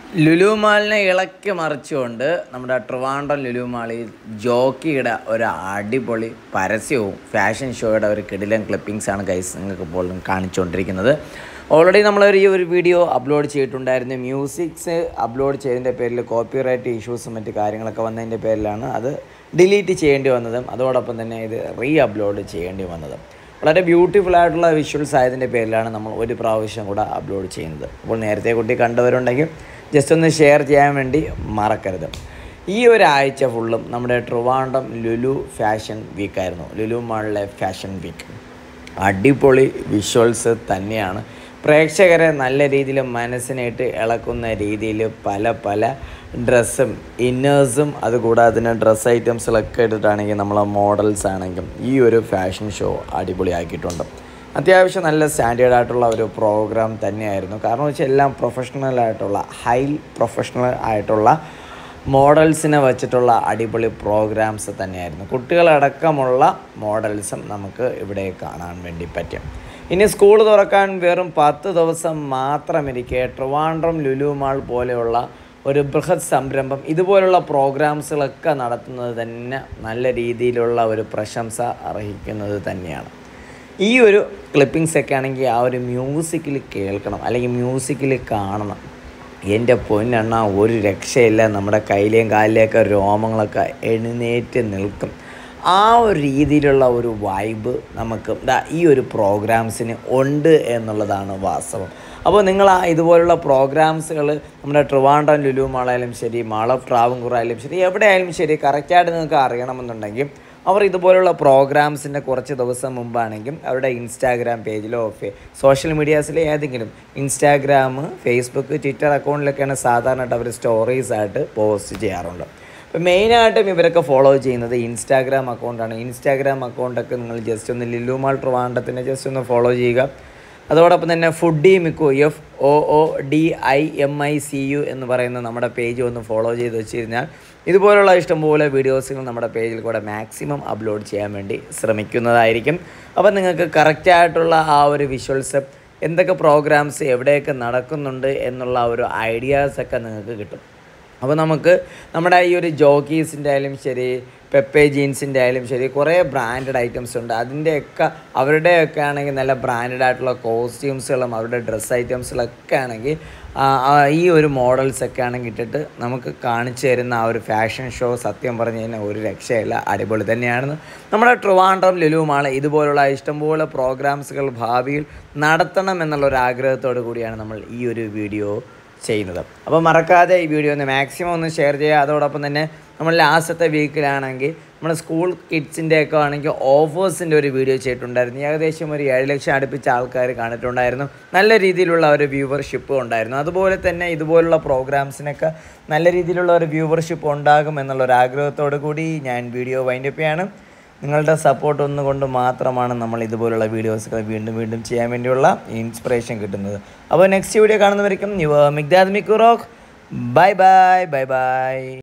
ലുലു മാളിനെ ഇളക്കി മറിച്ചുകൊണ്ട് നമ്മുടെ ട്രിവാൻഡ്രം ലുലു മാളിൽ ജോക്കിയുടെ ഒരു അടിപൊളി പരസ്യവും ഫാഷൻ ഷോയുടെ ഒരു കിടിലൻ ക്ലിപ്പിങ്സാണ് ഗൈസ് നിങ്ങൾക്ക് ഇപ്പോൾ കാണിച്ചുകൊണ്ടിരിക്കുന്നത്. ഓൾറെഡി നമ്മളൊരു ഒരു വീഡിയോ അപ്ലോഡ് ചെയ്തിട്ടുണ്ടായിരുന്നു. മ്യൂസിക്സ് അപ്ലോഡ് ചെയ്തതിൻ്റെ പേരിൽ കോപ്പിറൈറ്റ് ഇഷ്യൂസും മറ്റ് കാര്യങ്ങളൊക്കെ വന്നതിൻ്റെ പേരിലാണ് അത് ഡിലീറ്റ് ചെയ്യേണ്ടി വന്നതും അതോടൊപ്പം തന്നെ ഇത് അപ്ലോഡ് ചെയ്യേണ്ടി വന്നതും. വളരെ ബ്യൂട്ടിഫുൾ ആയിട്ടുള്ള വിഷ്വൽസ് ആയതിൻ്റെ പേരിലാണ് നമ്മൾ ഒരു പ്രാവശ്യം കൂടെ അപ്ലോഡ് ചെയ്യുന്നത്. അപ്പോൾ നേരത്തെ കുട്ടി കണ്ടവരുണ്ടെങ്കിൽ ജസ്റ്റ് ഒന്ന് ഷെയർ ചെയ്യാൻ വേണ്ടി മറക്കരുത്. ഈ ഒരാഴ്ച ഫുള്ളും നമ്മുടെ ട്രിവാൻഡ്രം ലുലു ഫാഷൻ വീക്കായിരുന്നു. ലുലു മാളിലെ ഫാഷൻ വീക്ക് അടിപൊളി വിഷ്വൽസ് തന്നെയാണ്. പ്രേക്ഷകരെ നല്ല രീതിയിൽ മനസ്സിനായിട്ട് ഇളക്കുന്ന രീതിയിൽ പല ഡ്രസ്സും ഇന്നേഴ്സും അതുകൂടാതെ തന്നെ ഡ്രസ്സ് ഐറ്റംസിലൊക്കെ ഇട്ടിട്ടാണെങ്കിൽ നമ്മളെ മോഡൽസ് ആണെങ്കിലും ഈ ഒരു ഫാഷൻ ഷോ അടിപൊളിയാക്കിയിട്ടുണ്ട്. അത്യാവശ്യം നല്ല സ്റ്റാൻഡേർഡ് ആയിട്ടുള്ള ഒരു പ്രോഗ്രാം തന്നെയായിരുന്നു. കാരണം വെച്ചാൽ എല്ലാം ഹൈ പ്രൊഫഷണൽ ആയിട്ടുള്ള മോഡൽസിനെ വച്ചിട്ടുള്ള അടിപൊളി പ്രോഗ്രാംസ് തന്നെയായിരുന്നു. കുട്ടികളടക്കമുള്ള മോഡൽസും നമുക്ക് ഇവിടെ കാണാൻ വേണ്ടി പറ്റും. ഇനി സ്കൂൾ തുറക്കാൻ വെറും 10 ദിവസം മാത്രമിരിക്കെ ട്രിവാൻഡ്രം ലുലു മാൾ പോലെയുള്ള ഒരു ബൃഹത് സംരംഭം ഇതുപോലുള്ള പ്രോഗ്രാംസുകളൊക്കെ നടത്തുന്നത് തന്നെ നല്ല രീതിയിലുള്ള ഒരു പ്രശംസ അർഹിക്കുന്നത് തന്നെയാണ്. ഈ ഒരു ക്ലിപ്പിങ്സൊക്കെ ആണെങ്കിൽ ആ ഒരു മ്യൂസിക്കിൽ കേൾക്കണം, അല്ലെങ്കിൽ മ്യൂസിക്കിൽ കാണണം. എൻ്റെ പൊന്നെണ്ണ ഒരു രക്ഷയില്ല. നമ്മുടെ കയ്യിലെയും കാലിലെയൊക്കെ രോമങ്ങളൊക്കെ എഴുന്നേറ്റ് നിൽക്കും. ആ ഒരു രീതിയിലുള്ള ഒരു വൈബ് നമുക്ക് ഈ ഒരു പ്രോഗ്രാംസിന് ഉണ്ട് എന്നുള്ളതാണ് വാസ്തവം. അപ്പോൾ നിങ്ങൾ ഇതുപോലുള്ള പ്രോഗ്രാംസുകൾ നമ്മുടെ ട്രിവാൻഡ്രം ലുലു മാളായാലും ശരി, മാൾ ഓഫ് ട്രാവൻകൂർ ആയാലും ശരി, എവിടെയായാലും ശരി, കറക്റ്റായിട്ട് നിങ്ങൾക്ക് അറിയണമെന്നുണ്ടെങ്കിൽ അവർ ഇതുപോലുള്ള പ്രോഗ്രാംസിൻ്റെ കുറച്ച് ദിവസം മുമ്പാണെങ്കിൽ അവരുടെ ഇൻസ്റ്റാഗ്രാം പേജിലോ സോഷ്യൽ മീഡിയാസിലെ ഏതെങ്കിലും ഇൻസ്റ്റാഗ്രാം, ഫേസ്ബുക്ക്, ട്വിറ്റർ അക്കൗണ്ടിലൊക്കെയാണ് സാധാരണയായിട്ട് അവർ സ്റ്റോറീസായിട്ട് പോസ്റ്റ് ചെയ്യാറുണ്ട്. ഇപ്പോൾ മെയിനായിട്ടും ഇവരൊക്കെ ഫോളോ ചെയ്യുന്നത് ഇൻസ്റ്റാഗ്രാം അക്കൗണ്ടാണ്. ഇൻസ്റ്റാഗ്രാം അക്കൗണ്ടൊക്കെ നിങ്ങൾ ജസ്റ്റ് ഒന്ന് ലുലു മാൾ ട്രിവാൻഡ്രത്തിനെ ജസ്റ്റ് ഒന്ന് ഫോളോ ചെയ്യുക. അതോടൊപ്പം തന്നെ ഫുഡി മിക്കു FOODIMICU എന്ന് പറയുന്ന നമ്മുടെ പേജ് ഒന്ന് ഫോളോ ചെയ്ത് വെച്ച് കഴിഞ്ഞാൽ ഇതുപോലുള്ള ഇഷ്ടംപോലെ വീഡിയോസുകൾ നമ്മുടെ പേജിൽ കൂടെ മാക്സിമം അപ്ലോഡ് ചെയ്യാൻ വേണ്ടി ശ്രമിക്കുന്നതായിരിക്കും. അപ്പോൾ നിങ്ങൾക്ക് കറക്റ്റായിട്ടുള്ള ആ ഒരു വിഷ്വൽസ്, എന്തൊക്കെ പ്രോഗ്രാംസ് എവിടെയൊക്കെ നടക്കുന്നുണ്ട് എന്നുള്ള ഒരു ഐഡിയാസൊക്കെ നിങ്ങൾക്ക് കിട്ടും. അപ്പോൾ നമുക്ക് നമ്മുടെ ഈ ഒരു ജോക്കീസിൻ്റെ ആയാലും ശരി, പെപ്പെ ജീൻസിൻ്റെ ആയാലും ശരി, കുറേ ബ്രാൻഡഡ് ഐറ്റംസ് ഉണ്ട്. അവരുടെയൊക്കെ ആണെങ്കിൽ നല്ല ബ്രാൻഡഡ് ആയിട്ടുള്ള കോസ്റ്റ്യൂംസുകളും അവരുടെ ഡ്രസ്സ് ഐറ്റംസുകളൊക്കെ ആണെങ്കിൽ ഈ ഒരു മോഡൽസൊക്കെ ആണെങ്കിൽ ഇട്ടിട്ട് നമുക്ക് കാണിച്ചു തരുന്ന ആ ഒരു ഫാഷൻ ഷോ സത്യം പറഞ്ഞു കഴിഞ്ഞാൽ ഒരു രക്ഷയില്ല, അടിപൊളി തന്നെയാണെന്ന്. നമ്മുടെ ട്രിവാൻഡ്രം ലുലു മാൾ ഇതുപോലുള്ള ഇഷ്ടംപോലെ പ്രോഗ്രാംസുകൾ ഭാവിയിൽ നടത്തണം എന്നുള്ളൊരു ആഗ്രഹത്തോടു കൂടിയാണ് നമ്മൾ ഈ ഒരു വീഡിയോ ചെയ്യുന്നത്. അപ്പോൾ മറക്കാതെ ഈ വീഡിയോ ഒന്ന് മാക്സിമം ഒന്ന് ഷെയർ ചെയ്യുക. അതോടൊപ്പം തന്നെ നമ്മൾ ലാസ്റ്റത്തെ വീക്കിലാണെങ്കിൽ നമ്മൾ സ്കൂൾ കിഡ്സിൻ്റെയൊക്കെ ആണെങ്കിൽ ഓഫേഴ്സിൻ്റെ ഒരു വീഡിയോ ചെയ്തിട്ടുണ്ടായിരുന്നു. ഏകദേശം ഒരു 7 ലക്ഷം അടുപ്പിച്ച ആൾക്കാർ കണ്ടിട്ടുണ്ടായിരുന്നു. നല്ല രീതിയിലുള്ള ഒരു വ്യൂവർഷിപ്പ് ഉണ്ടായിരുന്നു. അതുപോലെ തന്നെ ഇതുപോലുള്ള പ്രോഗ്രാംസിനൊക്കെ നല്ല രീതിയിലുള്ള ഒരു വ്യൂവർഷിപ്പ് ഉണ്ടാകും എന്നുള്ളൊരു ആഗ്രഹത്തോടു കൂടി ഞാൻ വീഡിയോ വൈൻഡപ്പ് ചെയ്യാണ്. നിങ്ങളുടെ സപ്പോർട്ട് ഒന്നുകൊണ്ട് മാത്രമാണ് നമ്മൾ ഇതുപോലുള്ള വീഡിയോസുകൾ വീണ്ടും ചെയ്യാൻ വേണ്ടിയുള്ള ഇൻസ്പിറേഷൻ കിട്ടുന്നത്. അപ്പോൾ നെക്സ്റ്റ് വീഡിയോ കാണുന്നവരേക്കും മിഗ്ദാദ് മിക്കുറോക്ക്. ബൈ.